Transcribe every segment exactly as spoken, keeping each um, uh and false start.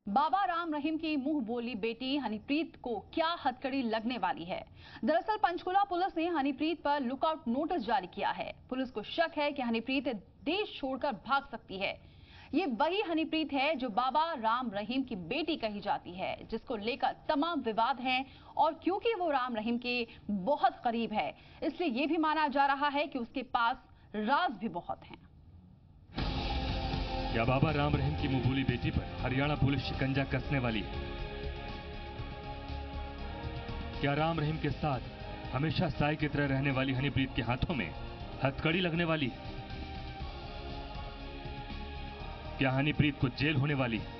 बाबा राम रहीम की मुंह बोली बेटी हनीप्रीत को क्या हथकड़ी लगने वाली है। दरअसल पंचकुला पुलिस ने हनीप्रीत पर लुकआउट नोटिस जारी किया है। पुलिस को शक है कि हनीप्रीत देश छोड़कर भाग सकती है। ये वही हनीप्रीत है जो बाबा राम रहीम की बेटी कही जाती है, जिसको लेकर तमाम विवाद हैं। और क्योंकि वो राम रहीम के बहुत करीब है, इसलिए ये भी माना जा रहा है कि उसके पास राज भी बहुत हैं। क्या बाबा राम रहीम की मुंहबोली बेटी पर हरियाणा पुलिस शिकंजा कसने वाली है? क्या राम रहीम के साथ हमेशा साय की तरह रहने वाली हनीप्रीत के हाथों में हथकड़ी लगने वाली है? क्या हनीप्रीत को जेल होने वाली है?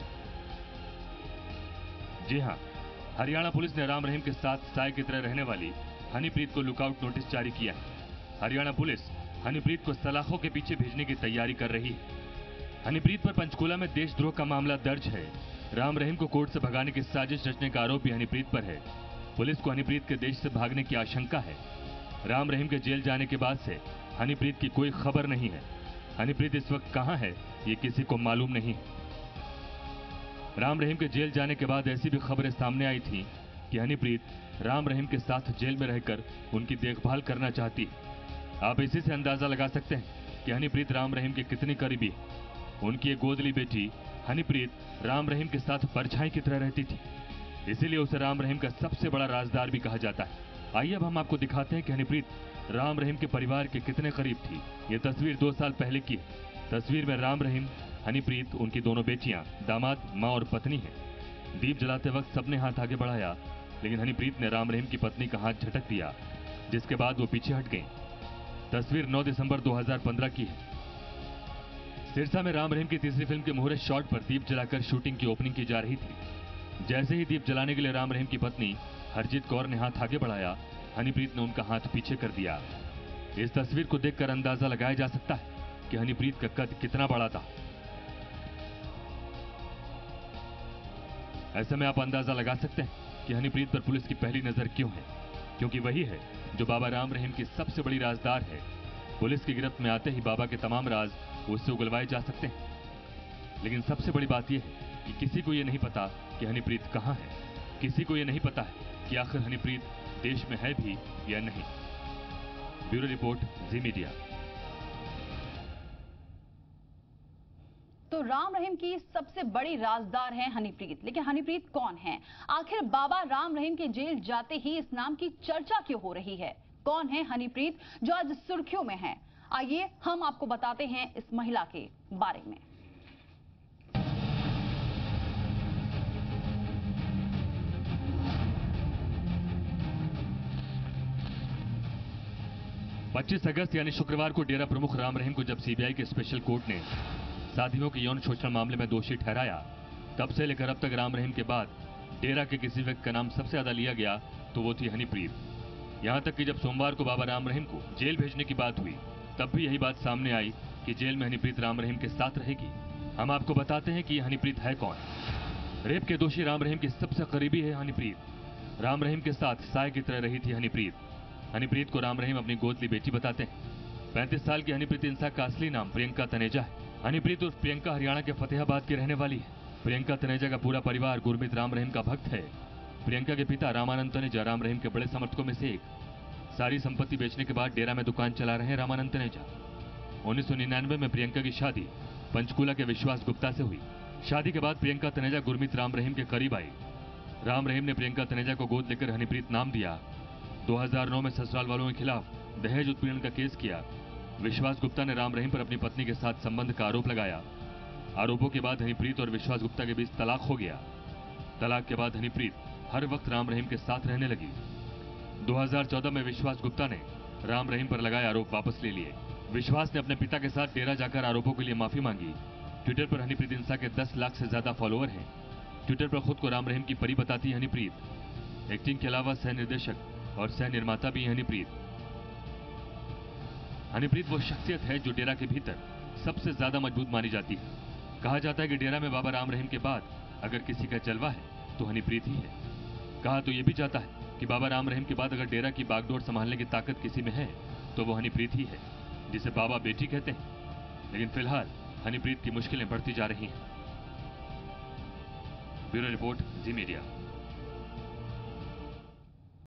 जी हां, हरियाणा पुलिस ने राम रहीम के साथ साय की तरह रहने वाली हनीप्रीत को लुकआउट नोटिस जारी किया है। हरियाणा पुलिस हनीप्रीत को सलाखों के पीछे भेजने की तैयारी कर रही है। हनीप्रीत पर पंचकुला में देशद्रोह का मामला दर्ज है। राम रहीम को कोर्ट से भगाने की साजिश रचने का आरोप भी हनीप्रीत पर है। पुलिस को हनीप्रीत के देश से भागने की आशंका है। राम रहीम के जेल जाने के बाद से हनीप्रीत की कोई खबर नहीं है। हनीप्रीत इस वक्त कहां है, ये किसी को मालूम नहीं है। राम रहीम के जेल जाने के बाद ऐसी भी खबरें सामने आई थी कि हनीप्रीत राम रहीम के साथ जेल में रहकर उनकी देखभाल करना चाहती है। आप इसी से अंदाजा लगा सकते हैं कि हनीप्रीत राम रहीम के कितनी करीबी है। उनकी एक गोदली बेटी हनीप्रीत राम रहीम के साथ परछाई की तरह रहती थी, इसीलिए उसे राम रहीम का सबसे बड़ा राजदार भी कहा जाता है। आइए अब हम आपको दिखाते हैं कि हनीप्रीत राम रहीम के परिवार के कितने करीब थी। ये तस्वीर दो साल पहले की है। तस्वीर में राम रहीम, हनीप्रीत, उनकी दोनों बेटियां, दामाद, माँ और पत्नी है। दीप जलाते वक्त सबने हाथ आगे बढ़ाया, लेकिन हनीप्रीत ने राम रहीम की पत्नी का हाथ झटक दिया, जिसके बाद वो पीछे हट गई। तस्वीर नौ दिसंबर दो हजार पंद्रह की है। सिरसा में राम रहीम की तीसरी फिल्म के मुहूर्त शॉट पर दीप जलाकर शूटिंग की ओपनिंग की जा रही थी। जैसे ही दीप जलाने के लिए राम रहीम की पत्नी हरजीत कौर ने हाथ आगे बढ़ाया, हनीप्रीत ने उनका हाथ पीछे कर दिया। इस तस्वीर को देखकर अंदाजा लगाया जा सकता है कि हनीप्रीत का कद कितना बड़ा था। ऐसे में आप अंदाजा लगा सकते हैं कि हनीप्रीत पर पुलिस की पहली नजर क्यों है, क्योंकि वही है जो बाबा राम रहीम की सबसे बड़ी राजदार है। पुलिस की गिरफ्त में आते ही बाबा के तमाम राज उससे उगलवाए जा सकते हैं। लेकिन सबसे बड़ी बात यह है कि किसी को यह नहीं पता कि हनीप्रीत कहां है। किसी को यह नहीं पता है कि आखिर हनीप्रीत देश में है भी या नहीं। Bureau report, Zee Media. तो राम रहीम की सबसे बड़ी राजदार है हनीप्रीत, लेकिन हनीप्रीत कौन है? आखिर बाबा राम रहीम के जेल जाते ही इस नाम की चर्चा क्यों हो रही है? कौन है हनीप्रीत जो आज सुर्खियों में है? आइए हम आपको बताते हैं इस महिला के बारे में। पच्चीस अगस्त यानी शुक्रवार को डेरा प्रमुख राम रहीम को जब सीबीआई के स्पेशल कोर्ट ने साथियों के यौन शोषण मामले में दोषी ठहराया, तब से लेकर अब तक राम रहीम के बाद डेरा के किसी व्यक्ति का नाम सबसे ज्यादा लिया गया तो वो थी हनीप्रीत। यहां तक कि जब सोमवार को बाबा राम रहीम को जेल भेजने की बात हुई, तब भी यही बात सामने आई कि जेल में हनीप्रीत राम रहीम के साथ रहेगी। हम आपको बताते हैं कि हनीप्रीत है कौन। रेप के दोषी राम रहीम की सबसे करीबी है हनीप्रीत। राम रहीम के साथ साय की तरह रही थी हनीप्रीत। हनीप्रीत को राम रहीम अपनी गोदली बेटी बताते हैं। पैंतीस साल की हनीप्रीत इंसान का असली नाम प्रियंका तनेजा है। हनीप्रीत उर्फ प्रियंका हरियाणा के फतेहाबाद की रहने वाली है। प्रियंका तनेजा का पूरा परिवार गुरमीत राम रहीम का भक्त है। प्रियंका के पिता रामानंद तनेजा राम रहीम के बड़े समर्थकों में से एक। सारी संपत्ति बेचने के बाद डेरा में दुकान चला रहे हैं रामानंद तनेजा। उन्नीस सौ निन्यानवे में प्रियंका की शादी पंचकुला के विश्वास गुप्ता से हुई। शादी के बाद प्रियंका तनेजा गुरमीत राम रहीम के करीब आई। राम रहीम ने प्रियंका तनेजा को गोद लेकर हनीप्रीत नाम दिया। दो हज़ार नौ में ससुराल वालों के खिलाफ दहेज उत्पीड़न का केस किया। विश्वास गुप्ता ने राम रहीम पर अपनी पत्नी के साथ संबंध का आरोप लगाया। आरोपों के बाद हनीप्रीत और विश्वास गुप्ता के बीच तलाक हो गया। तलाक के बाद हनीप्रीत हर वक्त राम रहीम के साथ रहने लगी। दो हज़ार चौदह में विश्वास गुप्ता ने राम रहीम पर लगाए आरोप वापस ले लिए। विश्वास ने अपने पिता के साथ डेरा जाकर आरोपों के लिए माफी मांगी। ट्विटर पर हनीप्रीत इंसान के दस लाख से ज्यादा फॉलोअर हैं। ट्विटर पर खुद को राम रहीम की परी बताती है हनीप्रीत। एक्टिंग के अलावा सह निर्देशक और सह निर्माता भी है हनीप्रीत। हनीप्रीत वो शख्सियत है जो डेरा के भीतर सबसे ज्यादा मजबूत मानी जाती है। कहा जाता है कि डेरा में बाबा राम रहीम के बाद अगर किसी का जलवा है तो हनीप्रीत ही है। कहा तो यह भी जाता है कि बाबा राम रहीम के बाद अगर डेरा की बागडोर संभालने की ताकत किसी में है तो वो हनीप्रीत ही है, जिसे बाबा बेटी कहते हैं। लेकिन फिलहाल हनीप्रीत की मुश्किलें बढ़ती जा रही हैं। Bureau report, Zee media.